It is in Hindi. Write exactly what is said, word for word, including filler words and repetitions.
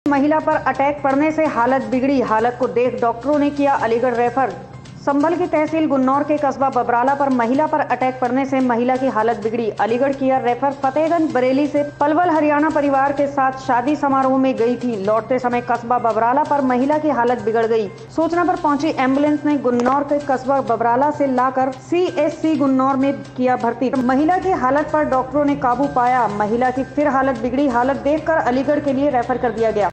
महिला पर अटैक पड़ने से हालत बिगड़ी। हालत को देख डॉक्टरों ने किया अलीगढ़ रेफर। संभल की तहसील गुन्नौर के कस्बा बबराला पर महिला पर अटैक पड़ने से महिला की हालत बिगड़ी। अलीगढ़ किया रेफर। फतेहगंज बरेली से पलवल हरियाणा परिवार के साथ शादी समारोह में गई थी। लौटते समय कस्बा बबराला पर महिला की हालत बिगड़ गई। सूचना पर पहुंची एम्बुलेंस ने गुन्नौर के कस्बा बबराला से लाकर सीएससी गुन्नौर में किया भर्ती। महिला की हालत पर डॉक्टरों ने काबू पाया। महिला की फिर हालत बिगड़ी। हालत देखकर अलीगढ़ के लिए रेफर कर दिया गया।